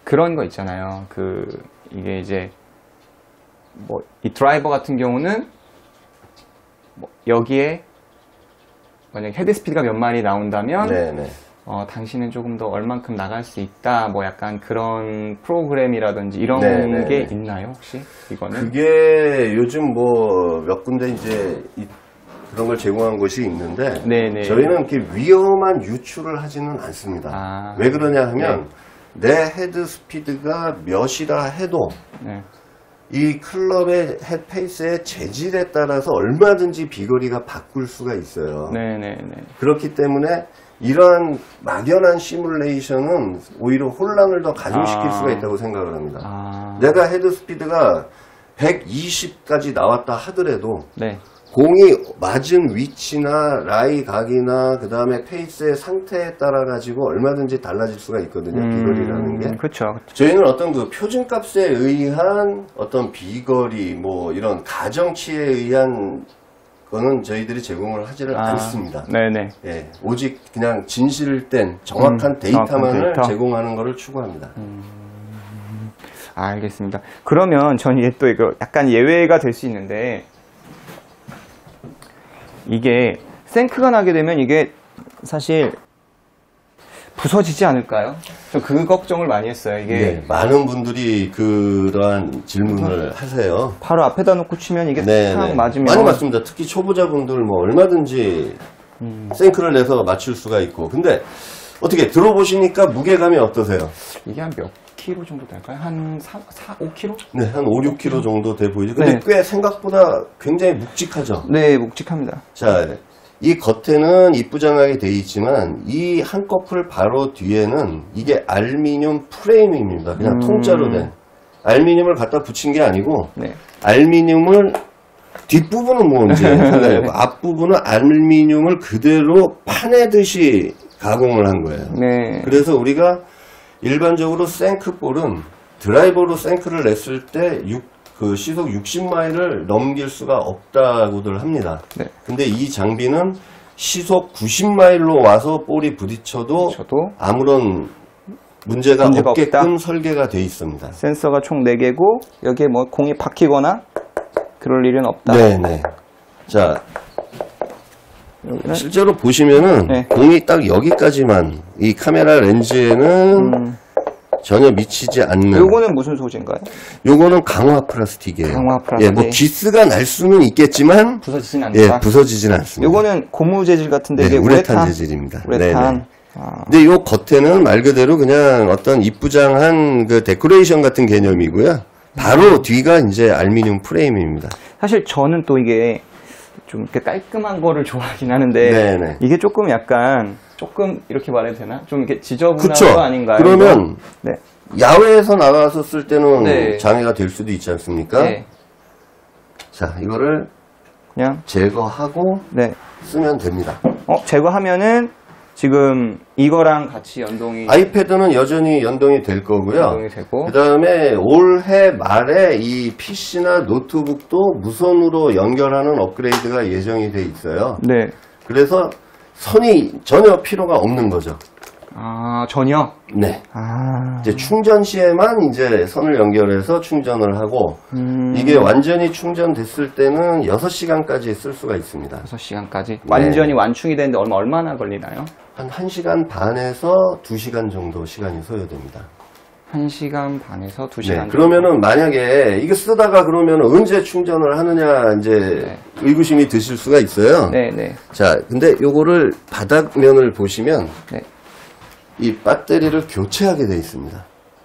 그런 거 있잖아요. 이게 이제 뭐 이 드라이버 같은 경우는 뭐 여기에 만약 헤드 스피드가 몇 마리 나온다면 네네. 당신은 조금 더 얼만큼 나갈 수 있다. 뭐 약간 그런 프로그램이라든지 이런 네네네. 게 있나요, 혹시? 이거는? 그게 요즘 뭐 몇 군데 이제 그런 걸 제공한 곳이 있는데 네네. 저희는 이렇게 위험한 유출을 하지는 않습니다. 아. 왜 그러냐 하면 내 헤드 스피드가 몇이라 해도 네. 이 클럽의 헤드 페이스의 재질에 따라서 얼마든지 비거리가 바꿀 수가 있어요. 네네네. 그렇기 때문에 이러한 막연한 시뮬레이션은 오히려 혼란을 더 가중시킬 수가 있다고 생각을 합니다. 내가 헤드 스피드가 120까지 나왔다 하더라도 네. 공이 맞은 위치나 라이 각이나 그 다음에 페이스의 상태에 따라 가지고 얼마든지 달라질 수가 있거든요. 비거리라는 게. 그렇죠. 저희는 어떤 그 표준값에 의한 어떤 비거리 뭐 이런 가정치에 의한 거는 저희들이 제공을 하지를 않습니다. 네네. 예, 오직 그냥 진실된 정확한 데이터만을 데이터. 제공하는 것을 추구합니다. 알겠습니다. 그러면 전 이게 또 이거 약간 예외가 될 수 있는데 이게 생크가 나게 되면 이게 사실 부서지지 않을까요? 저 그 걱정을 많이 했어요. 이게 네, 많은 분들이 그러한 질문을 하세요. 바로 앞에다 놓고 치면 이게 네, 탁 네. 맞으면 많이 맞습니다. 특히 초보자분들 뭐 얼마든지 생크를 내서 맞출 수가 있고. 근데 어떻게 들어보시니까 무게감이 어떠세요? 이게 한 몇 킬로 정도 될까요? 한 5킬로? 네, 한 5, 6kg 정도 돼 보이죠. 근데 네. 꽤 생각보다 굉장히 묵직하죠. 네, 묵직합니다. 자, 이 겉에는 이쁘장하게 돼 있지만 이 한꺼풀 바로 뒤에는 이게 알루미늄 프레임입니다. 그냥 통짜로 된 알루미늄을 갖다 붙인 게 아니고 네. 알루미늄을 뒷부분은 뭐 이제 앞부분은 알루미늄을 그대로 파내듯이 가공을 한 거예요. 네. 그래서 우리가 일반적으로 생크볼은 드라이버로 생크를 냈을 때 시속 60마일을 넘길 수가 없다고들 합니다. 네. 근데 이 장비는 시속 90마일로 와서 볼이 부딪혀도 저도 아무런 문제가 문제가 없게끔 없다. 설계가 되어 있습니다. 센서가 총 4개고 여기에 뭐 공이 박히거나 그럴 일은 없다. 네네. 자, 여기는 실제로 보시면은 네. 공이 딱 여기까지만 이 카메라 렌즈에는 전혀 미치지 않는. 요거는 무슨 소재인가요? 요거는 강화 플라스틱이에요. 강화 플라스틱. 예, 뭐 기스가 날 수는 있겠지만 부서지진 않다. 예, 부서지진 않습니다. 요거는 고무 재질 같은데 네, 이게 우레탄 재질입니다. 우레탄. 네네. 근데 요 겉에는 말 그대로 그냥 어떤 이쁘장한 그 데코레이션 같은 개념이고요. 바로 뒤가 이제 알루미늄 프레임입니다. 사실 저는 또 이게 좀 이렇게 깔끔한 거를 좋아하긴 하는데 네네. 이게 조금 이렇게 말해도 되나? 좀 이렇게 지저분한 그쵸? 거 아닌가요? 그러면 네. 야외에서 나가서 쓸 때는 네. 장애가 될 수도 있지 않습니까? 네. 자, 이거를 그냥 제거하고 네. 쓰면 됩니다. 제거하면은 지금 이거랑 같이 연동이 아이패드는 여전히 연동이 될 거고요. 연동이 되고 그 다음에 올해 말에 이 PC나 노트북도 무선으로 연결하는 업그레이드가 예정이 돼 있어요. 네. 그래서 선이 전혀 필요가 없는 거죠. 전혀? 네. 이제 충전 시에만 이제 선을 연결해서 충전을 하고 이게 완전히 충전됐을 때는 6시간까지 쓸 수가 있습니다. 6시간까지? 완전히 완충이 되는데 얼마나 걸리나요? 한 1시간 반에서 2시간 정도 시간이 소요됩니다. 1시간 반에서 2시간 네, 그러면은 만약에 이거 쓰다가 그러면 언제 충전을 하느냐 이제 의구심이 드실 수가 있어요. 네네. 자, 근데 요거를 바닥면을 보시면 네. 이 배터리를 교체하게 되어 있습니다.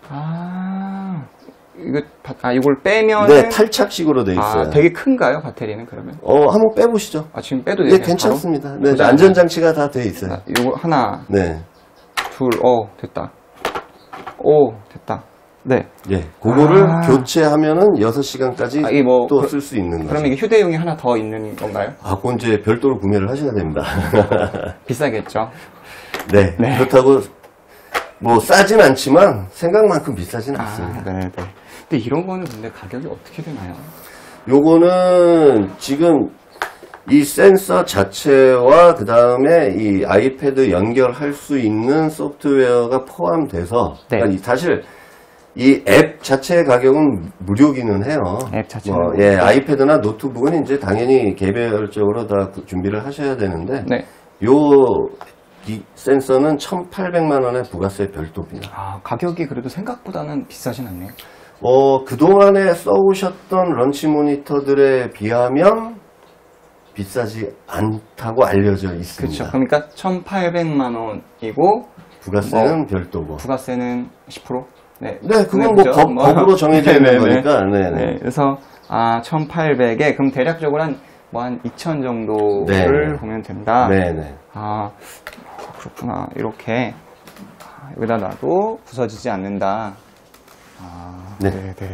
이걸 빼면 네, 탈착식으로 되어 있어요. 되게 큰가요, 배터리는 그러면? 한번 빼보시죠. 지금 빼도 돼요? 네, 괜찮습니다. 바로? 네, 안전장치가 다 되어 있어요. 요거 하나, 네. 둘, 됐다. 됐다. 네. 예, 그거를 교체하면은 6시간까지 이게 뭐 또 쓸 수 있는 거죠. 그럼 이게 휴대용이 하나 더 있는 건가요? 그건 이제 별도로 구매를 하셔야 됩니다. 비싸겠죠? 네, 네. 그렇다고 뭐 싸진 않지만 생각만큼 비싸진 않습니다. 네네. 근데 이런 거는 근데 가격이 어떻게 되나요? 요거는 지금 이 센서 자체와 그 다음에 이 아이패드 연결할 수 있는 소프트웨어가 포함돼서 네. 그러니까 사실 이 앱 자체 가격은 무료기는 해요. 앱 자체는 예, 아이패드나 노트북은 이제 당연히 개별적으로 다 준비를 하셔야 되는데, 네. 이 센서는 1,800만 원의 부가세 별도입니다. 아, 가격이 그래도 생각보다는 비싸진 않네요. 그동안에 써오셨던 런치 모니터들에 비하면 비싸지 않다고 알려져 있습니다. 그렇죠. 그러니까 1,800만 원이고 부가세는 별도고. 부가세는 10%? 네. 네, 그건 뭐 법으로 정해져 있는 거니까. 네. 네. 그래서 1,800에 그럼 대략적으로 한 2,000 정도를 보면 된다. 네네. 아, 그렇구나. 이렇게 여기다 놔도 부서지지 않는다. 네. 네.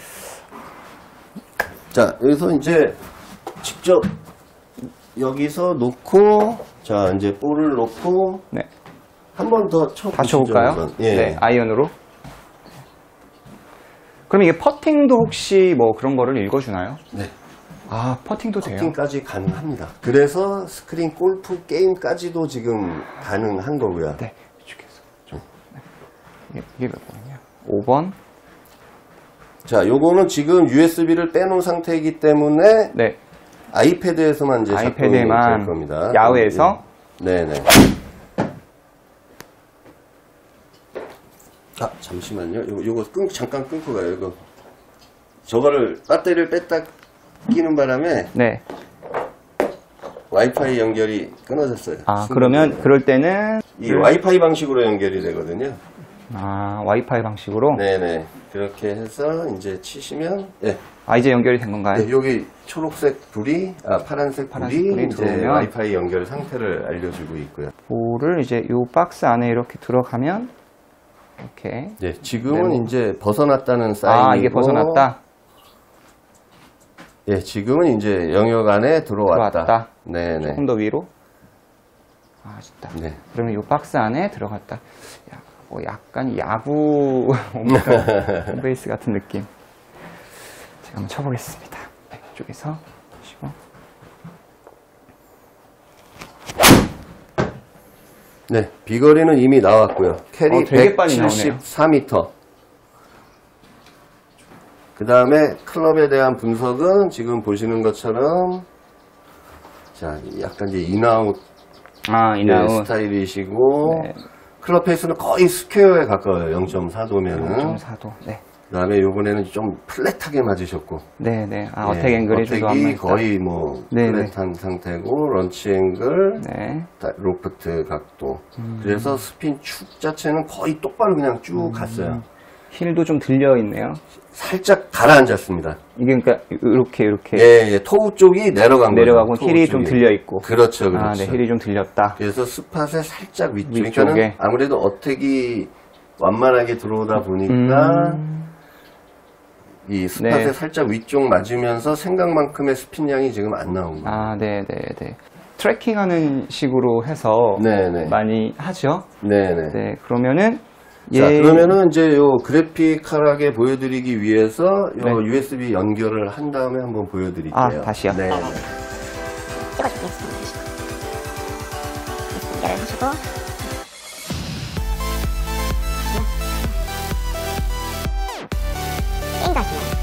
자, 여기서 이제 직접 여기서 놓고, 자, 이제 볼을 놓고, 네. 한 번 더 쳐보시죠. 다 쳐볼까요? 한번. 예. 네, 아이언으로. 그럼 이게 퍼팅도 혹시 뭐 그런 거를 읽어주나요? 네. 아, 퍼팅도 돼요? 퍼팅까지 가능합니다. 그래서 스크린 골프 게임까지도 지금 가능한 거고요. 네, 이쪽에서 좀. 네. 이게 몇 번이냐? 5번. 자, 요거는 지금 USB를 빼놓은 상태이기 때문에 네. 아이패드에서만 이제 아이패드에만 작동이 될 겁니다. 야외에서. 네네. 아, 잠시만요. 요거 잠깐 끊고 가요. 이거 저거를 배터리를 뺐다 끼는 바람에 네. 와이파이 연결이 끊어졌어요. 아, 그러면 그럴 때는 이 와이파이 방식으로 연결이 되거든요. 와이파이 방식으로. 네네. 그렇게 해서 이제 치시면, 네. 이제 연결이 된 건가요? 네, 여기 초록색 불이, 파란색 불이 이제 들어오면 와이파이 연결 상태를 알려주고 있고요. 볼을 이제 요 박스 안에 이렇게 들어가면 이렇게. 네, 지금은 이제 벗어났다는 사인이고. 이게 벗어났다. 예, 지금은 이제 영역 안에 들어왔다. 네네. 조금 더 위로. 됐다. 네. 그러면 이 박스 안에 들어갔다. 약간 야구 홈베이스 같은 느낌. 제가 한번 쳐보겠습니다. 네, 이쪽에서 보시고. 네, 비거리는 이미 나왔고요. 캐리 되게 빨리 나오네요. 174m. 그 다음에 클럽에 대한 분석은 지금 보시는 것처럼, 자, 약간 이제 인아웃 인아웃 스타일이시고, 네. 클럽 페이스는 거의 스퀘어에 가까워요. 0.4도면은. 0.4도. 네. 그 다음에 요번에는 좀 플랫하게 맞으셨고. 네네. 어택 앵글이 좀 어택이 거의 뭐 플랫한 상태고, 런치 앵글, 네. 로프트 각도. 그래서 스핀 축 자체는 거의 똑바로 그냥 쭉 갔어요. 힐도 좀 들려 있네요. 살짝 가라앉았습니다. 이게 그러니까 이렇게 예, 토우 쪽이 내려가고 힐이 좀 들려 있고. 그렇죠. 네, 힐이 좀 들렸다. 그래서 스팟의 살짝 위쪽에. 그러니까는 아무래도 어택이 완만하게 들어오다 보니까 이 스팟의 살짝 위쪽 맞으면서 생각만큼의 스핀량이 지금 안 나온 거예요. 네네. 트래킹하는 식으로 해서 네네. 많이 하죠. 네네. 네, 그러면은 자, 그러면은 이제 요 그래픽하게 보여드리기 위해서 요 네. USB 연결을 한 다음에 한번 보여드릴게요. 다시요? 네. 찍어줄게요. 연결을 하시고 게임도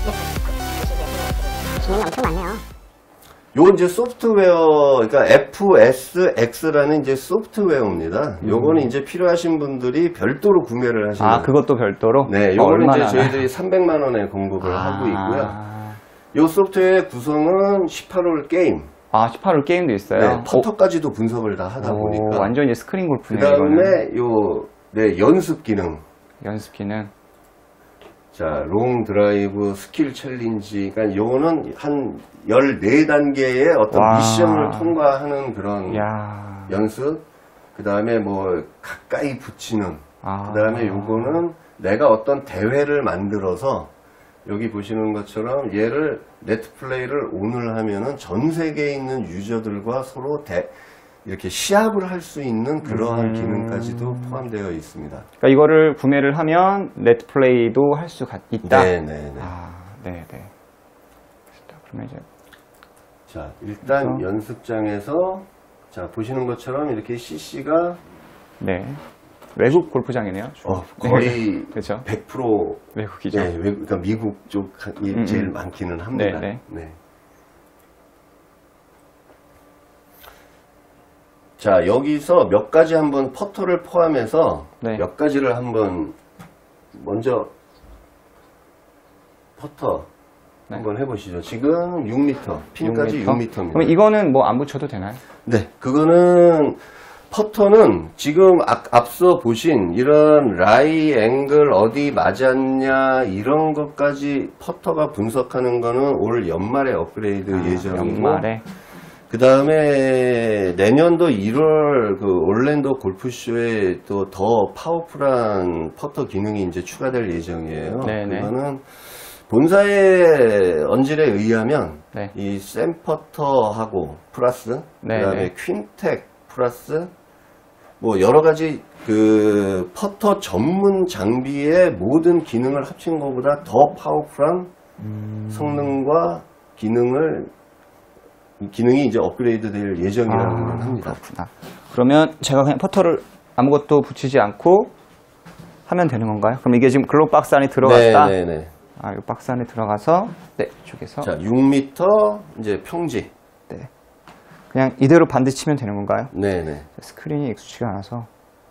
하시네요. 기능이 엄청 많네요. 요 이제 소프트웨어, 그러니까 FSX라는 이제 소프트웨어입니다. 요거는 이제 필요하신 분들이 별도로 구매를 하시는. 그것도 별도로? 네, 요거는 이제 저희들이 300만 원에 공급을 하고 있고요. 요 소프트웨어의 구성은 18홀 게임. 18홀 게임도 있어요? 네, 퍼터까지도 분석을 다 하다 보니까. 완전 이제 스크린 골프네요. 그 다음에 연습 기능. 연습 기능. 자, 롱 드라이브 스킬 챌린지. 그러니까 요거는 한 14단계의 어떤 미션을 통과하는 그런 연습. 그 다음에 뭐 가까이 붙이는. 그 다음에 요거는 내가 어떤 대회를 만들어서 여기 보시는 것처럼 얘를 네트 플레이를 온을 하면은 전 세계에 있는 유저들과 서로 이렇게 시합을 할 수 있는 그러한 기능까지도 포함되어 있습니다. 그러니까 이거를 구매를 하면 네트 플레이도 할 수 있다. 네네네. 네네. 그러면 이제 자, 일단 연습장에서 자 보시는 것처럼 이렇게 CC가 외국 골프장이네요. 거의 그렇죠. 100% 외국이죠. 네, 그러니까 미국 쪽이 제일 많기는 합니다. 네. 자, 여기서 몇 가지 한번 퍼터를 포함해서 네. 몇 가지를 한번 먼저 퍼터 네. 한번 해보시죠. 지금 6m, 핀까지 6m입니다. 그럼 이거는 뭐 안 붙여도 되나요? 네, 그거는 퍼터는 지금 앞서 보신 이런 라이 앵글 어디 맞았냐 이런 것까지 퍼터가 분석하는 거는 올 연말에 업그레이드 예정이고 연말에. 그 다음에 내년도 1월 그 올랜도 골프쇼에 또 더 파워풀한 퍼터 기능이 이제 추가될 예정이에요. 네네. 그거는 본사의 언질에 의하면 네. 이 샘퍼터하고 플러스 네네. 그다음에 퀸텍 플러스 뭐 여러 가지 그 퍼터 전문 장비의 모든 기능을 합친 것보다 더 파워풀한 성능과 기능이 이제 업그레이드 될 예정이라고 합니다. 그렇구나. 그러면 제가 그냥 퍼터를 아무것도 붙이지 않고 하면 되는 건가요? 그럼 이게 지금 글로브 박스 안에 들어갔다? 네네네. 이 박스 안에 들어가서, 네, 이쪽에서. 자, 6m 이제 평지. 네. 그냥 이대로 반대 치면 되는 건가요? 네네. 스크린이 익숙치가 않아서.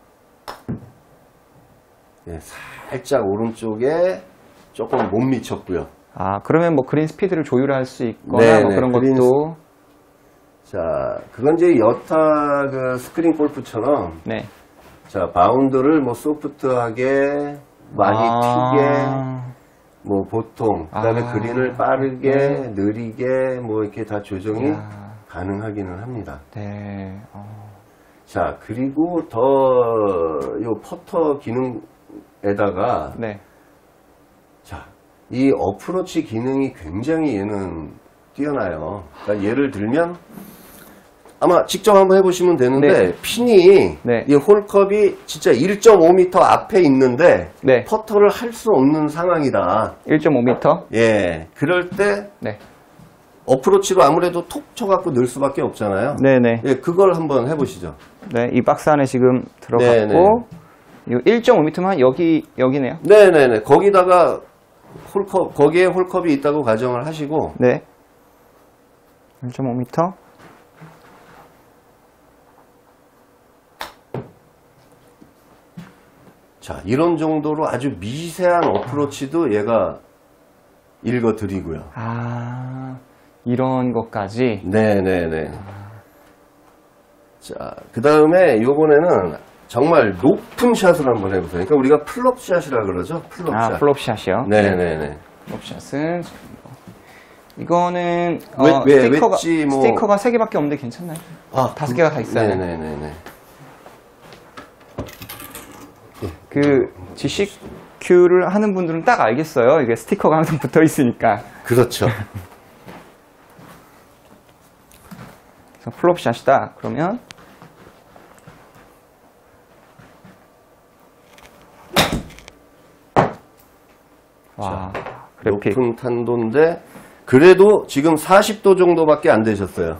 네, 살짝 오른쪽에 조금 못 미쳤고요. 그러면 뭐 그린 스피드를 조율할 수 있거나 네네, 뭐 그런 그린 것도. 자, 그건 이제 여타 그 스크린 골프처럼 네. 자, 바운드를 뭐 소프트하게 많이 튀게 뭐 보통 그다음에 그린을 빠르게 네. 느리게 뭐 이렇게 다 조정이 가능하기는 합니다. 네. 자, 그리고 더 요 퍼터 기능에다가 네. 자, 이 어프로치 기능이 굉장히 얘는 뛰어나요. 그러니까 예를 들면 아마 직접 한번 해보시면 되는데 네. 핀이 네. 이 홀컵이 진짜 1.5m 앞에 있는데 네. 퍼터를 할 수 없는 상황이다. 1.5m? 예, 그럴 때 네. 어프로치로 아무래도 톡 쳐갖고 넣을 수밖에 없잖아요. 네네. 예, 그걸 한번 해보시죠. 네, 이 박스 안에 지금 들어갔고, 네네. 이 1.5m만 여기네요. 네네네. 거기다가 거기에 홀컵이 있다고 가정을 하시고, 네. 1.5m. 자, 이런 정도로 아주 미세한 어프로치도 얘가 읽어드리고요. 이런 것까지. 네네네. 자, 그 다음에 요번에는 정말 높은 샷을 한번 해보세요. 그러니까 우리가 플롭샷이라 그러죠? 플롭샷. 플롭샷이요. 네네네. 플롭샷은 이거는 스티커가, 스티커가 3개밖에 없는데 괜찮나요? 5개가 다 있어요. 네네네. 그 GCQ를 하는 분들은 딱 알겠어요. 이게 스티커가 항상 붙어 있으니까. 그렇죠. 그래서 플롭샷이다. 그러면 와, 그래픽. 높은 탄도인데 그래도 지금 40도 정도밖에 안 되셨어요.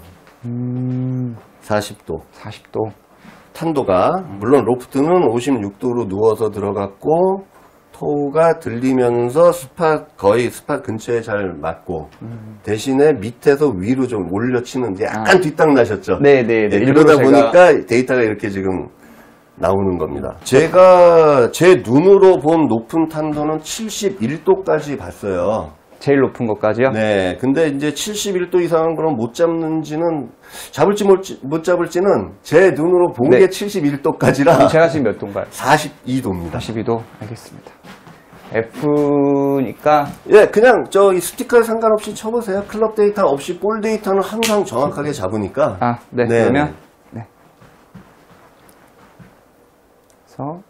40도. 40도. 탄도가 물론 로프트는 56도로 누워서 들어갔고 토우가 들리면서 거의 스팟 근처에 잘 맞고 대신에 밑에서 위로 좀 올려치는 약간 뒷땅 나셨죠. 네네네. 이러다 보니까 데이터가 이렇게 지금 나오는 겁니다. 제가 제 눈으로 본 높은 탄도는 71도까지 봤어요. 제일 높은 것까지요? 네. 근데 이제 71도 이상은 그럼 못 잡는지는 잡을지 못 잡을지는 제 눈으로 본 게 71도까지라. 제가 지금 몇 도인가요? 42도입니다. 42도. 알겠습니다. F니까 예, 그냥 이 스티커에 상관없이 쳐보세요. 클럽 데이터 없이 볼 데이터는 항상 정확하게 잡으니까. 네. 네, 그러면 네. 그래서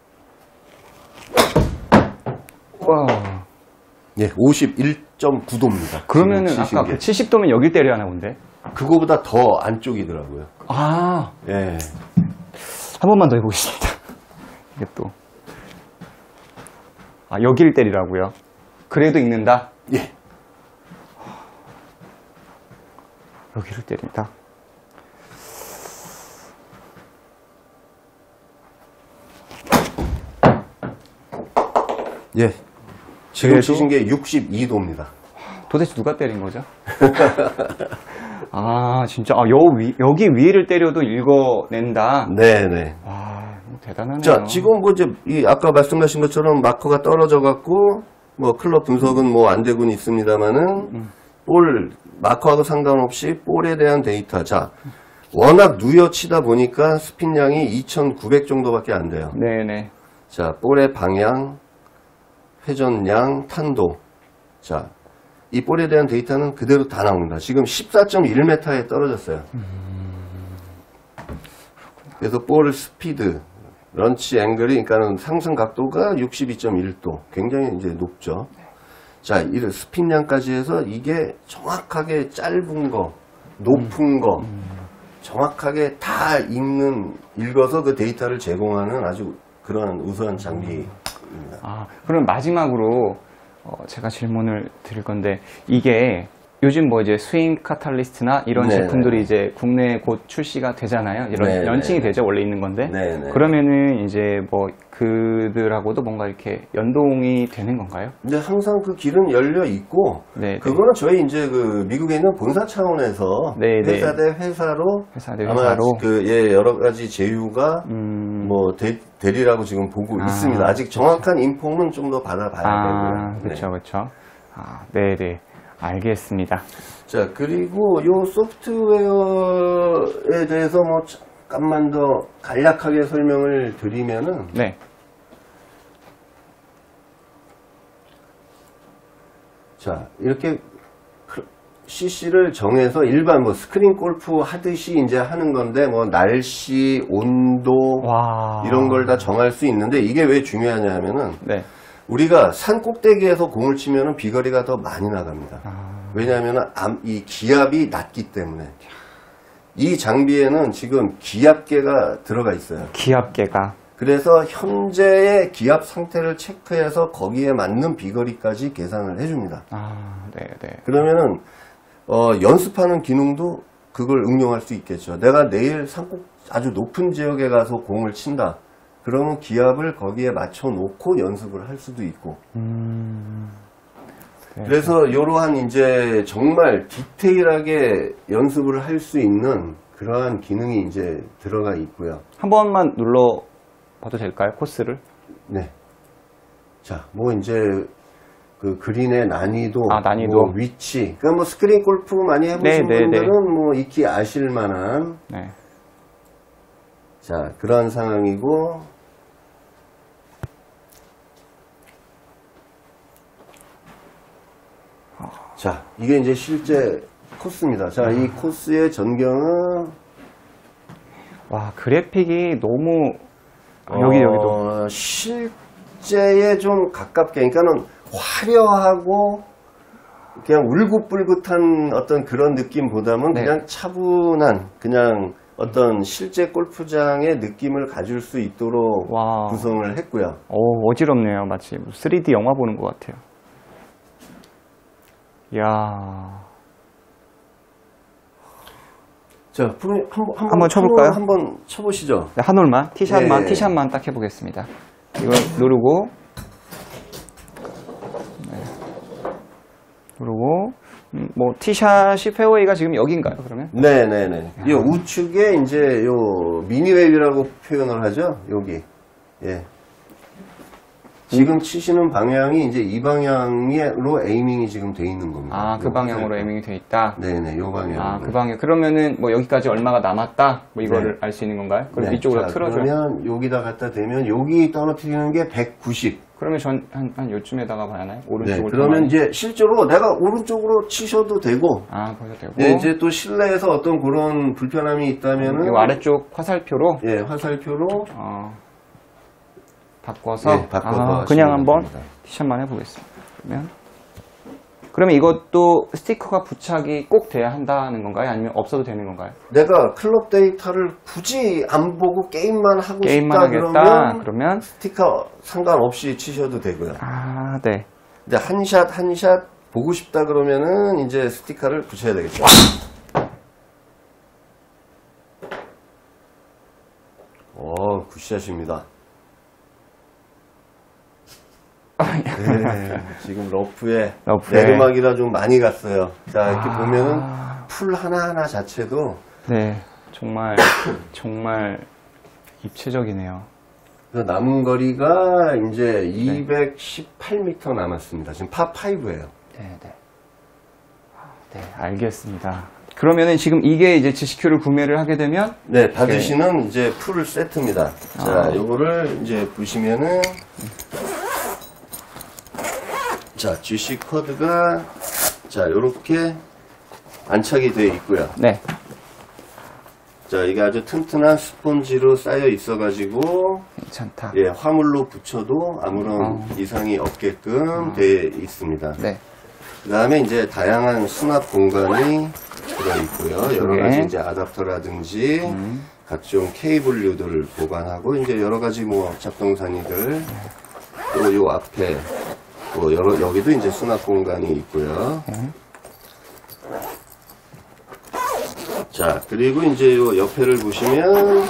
와. 예, 51.9도입니다. 그러면은 아까 그 70도면 여길 때려야 하나 본데? 그거보다 더 안쪽이더라고요. 예. 한 번만 더 해보겠습니다. 이게 또. 여기를 때리라고요? 그래도 읽는다? 예. 여기를 때린다. 예. 지금 그래도- 치신 게 62도입니다. 도대체 누가 때린 거죠? 아, 진짜. 아, 여기 위를 때려도 읽어낸다. 네네. 와, 대단하네요. 자, 지금 뭐 이제 아까 말씀하신 것처럼 마커가 떨어져 갖고 뭐 클럽 분석은 뭐 안 되고는 있습니다만은 볼 마커하고 상관없이 볼에 대한 데이터. 자, 워낙 누여 치다 보니까 스핀량이 2,900 정도밖에 안 돼요. 네네. 자, 볼의 방향, 회전량, 탄도. 자, 이 볼에 대한 데이터는 그대로 다 나옵니다. 지금 14.1m에 떨어졌어요. 그래서 볼 스피드, 런치 앵글이, 그러니까 상승 각도가 62.1도. 굉장히 이제 높죠. 자, 이 스핀량까지 해서 이게 정확하게 짧은 거, 높은 거, 정확하게 다 읽어서 그 데이터를 제공하는 아주 그런 우수한 장비입니다. 아, 그럼 마지막으로 제가 질문을 드릴 건데, 이게 요즘 뭐 이제 스윙 카탈리스트나 이런 네네. 제품들이 이제 국내에 곧 출시가 되잖아요. 이런 네네. 런칭이 되죠. 원래 있는 건데. 네네. 그러면은 이제 뭐 그들하고도 뭔가 이렇게 연동이 되는 건가요? 근데 항상 그 길은 열려 있고, 네. 그거는 저희 이제 그 미국에 있는 본사 차원에서 네, 네. 회사 대 회사로 회사 대 아마 회사로? 그 여러 가지 제휴가 뭐 되리라고 지금 보고 있습니다. 아직 정확한 인폼은 좀 더 받아봐야 아, 되고요. 그렇죠, 그렇죠. 아, 네네. 알겠습니다. 자, 그리고 요 소프트웨어에 대해서 뭐 잠깐만 더 간략하게 설명을 드리면은, 네. 자, 이렇게 CC를 정해서 일반 뭐 스크린 골프 하듯이 이제 하는 건데, 뭐 날씨, 온도, 와. 이런 걸 다 정할 수 있는데, 이게 왜 중요하냐 하면은, 네. 우리가 산 꼭대기에서 공을 치면은 비거리가 더 많이 나갑니다. 왜냐하면은 이 기압이 낮기 때문에. 이 장비에는 지금 기압계가 들어가 있어요. 기압계가. 그래서 현재의 기압 상태를 체크해서 거기에 맞는 비거리까지 계산을 해줍니다. 아, 네네. 그러면은 연습하는 기능도 그걸 응용할 수 있겠죠. 내가 내일 산꼭 아주 높은 지역에 가서 공을 친다. 그러면 기압을 거기에 맞춰 놓고 연습을 할 수도 있고. 네. 그래서 이러한 이제 정말 디테일하게 연습을 할 수 있는 그러한 기능이 이제 들어가 있고요. 한 번만 눌러봐도 될까요? 코스를? 네. 자, 뭐 이제 그 그린의 난이도, 아, 난이도. 뭐 위치. 그러니까 뭐 스크린 골프 많이 해보신 네, 네, 분들은 네. 뭐 익히 아실 만한. 네. 자, 그런 상황이고. 자, 이게 이제 실제 코스입니다. 자, 이 코스의 전경은 와, 그래픽이 너무 여기도 실제에 좀 가깝게, 그러니까는 화려하고 그냥 울긋불긋한 어떤 그런 느낌보다는 네. 그냥 차분한 그냥 어떤 실제 골프장의 느낌을 가질 수 있도록 와. 구성을 했고요. 어지럽네요. 마치 3D 영화 보는 것 같아요. 이야. 자, 프로님 한번 쳐볼까요? 한번 쳐보시죠. 네, 한 홀만, 티샷만, 예. 티샷만 딱 해보겠습니다. 이걸 누르고, 네. 누르고, 뭐, 티샷이 페어웨이가 지금 여기인가요, 그러면? 네네네. 이 우측에 이제 요 미니웨이라고 표현을 하죠. 여기. 예. 지금 치시는 방향이 이제 이 방향으로 에이밍이 지금 돼 있는 겁니다. 아, 그 방향으로 에이밍이 돼 있다? 네네, 요 방향. 아, 그 방향. 그러면은 뭐 여기까지 얼마가 남았다? 뭐 이거를 네. 알 수 있는 건가요? 그럼 네. 이쪽으로 자, 틀어줘요. 그러면 여기다 갖다 대면 여기 떨어뜨리는 게 190. 그러면 한 요쯤에다가 봐야 하나요? 네, 오른쪽을. 그러면 더 많이? 이제 실제로 내가 오른쪽으로 치셔도 되고, 아, 거기서 되고. 네, 이제 또 실내에서 어떤 그런 불편함이 있다면은, 이 아래쪽 화살표로 예, 화살표로, 바꿔서, 예, 바꿔서 그냥 하시면 한번 됩니다. 티샷만 해보겠습니다. 그러면 이것도 스티커가 부착이 꼭 돼야 한다는 건가요? 아니면 없어도 되는 건가요? 내가 클럽 데이터를 굳이 안 보고 게임만 하고 게임만 싶다 하겠다. 그러면 그러면 스티커 상관없이 치셔도 되고요. 아, 네. 근데 한 샷 보고 싶다 그러면은 이제 스티커를 붙여야 되겠죠. 굿샷입니다. 네, 지금 러프에 러프에. 내리막이라 좀 많이 갔어요. 자, 이렇게 보면은 풀 하나하나 자체도 네, 정말 입체적이네요. 그래서 남은 거리가 이제 218m 남았습니다. 지금 파5예요. 네, 네. 네, 알겠습니다. 그러면은 지금 이게 이제 GCQ를 구매를 하게 되면 네, 받으시는 이제 풀 세트입니다. 자, 요거를 이제 보시면은 자, GC 코드가 자, 요렇게 안착이 되어 있고요. 네. 자, 이게 아주 튼튼한 스펀지로 쌓여 있어가지고 괜찮다. 예, 화물로 붙여도 아무런 이상이 없게끔 되어 있습니다. 네. 그 다음에 이제 다양한 수납 공간이 들어있고요. 여러 가지 이제 아답터라든지 각종 케이블류들을 보관하고 이제 여러 가지 뭐 작동산이들 또 요 앞에 또 여기도 이제 수납 공간이 있고요. 자, 그리고 이제 요 옆에를 보시면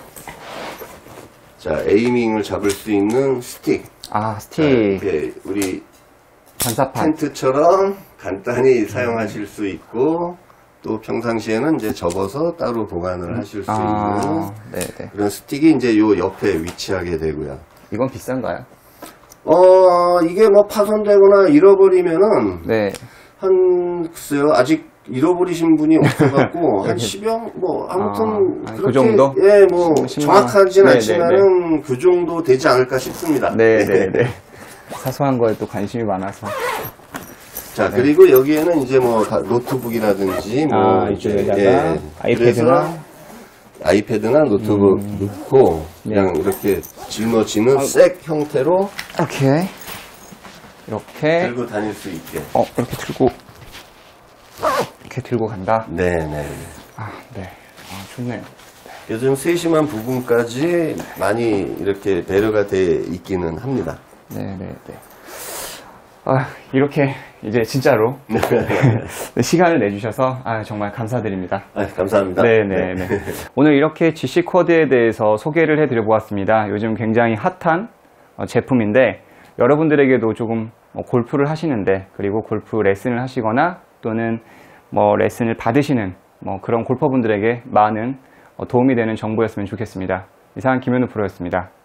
자, 에이밍을 잡을 수 있는 스틱. 아, 자, 스틱. 이렇게 우리 반사판. 텐트처럼 간단히 사용하실 수 있고 또 평상시에는 이제 접어서 따로 보관을 하실 수 있는 네, 네. 그런 스틱이 이제 요 옆에 위치하게 되고요. 이건 비싼가요? 이게 뭐 파손되거나 잃어버리면은 네. 글쎄요, 아직 잃어버리신 분이 없어갖고 한 10여 뭐 아무튼 그 그렇게 정도? 예, 뭐 10만 정확하진 원. 않지만은 그 정도 되지 않을까 싶습니다. 네, 네, 네. 사소한 거에 또 관심이 많아서. 자, 그리고 여기에는 이제 뭐 노트북이라든지 뭐 이쪽에다가 아이패드나 아이패드나 노트북 넣고 그냥 이렇게 짊어지는 색 형태로 이렇게 들고 다닐 수 있게. 이렇게 들고 간다. 네네. 네. 좋네요. 요즘 세심한 부분까지 많이 이렇게 배려가 돼 있기는 합니다. 네, 네, 네. 이렇게 이제 진짜로 시간을 내주셔서 정말 감사드립니다. 감사합니다. 네네네. 오늘 이렇게 GC 쿼드에 대해서 소개를 해드려 보았습니다. 요즘 굉장히 핫한 제품인데 여러분들에게도 조금 골프를 하시는데 그리고 골프 레슨을 하시거나 또는 뭐 레슨을 받으시는 그런 골퍼분들에게 많은 도움이 되는 정보였으면 좋겠습니다. 이상 김현우 프로였습니다.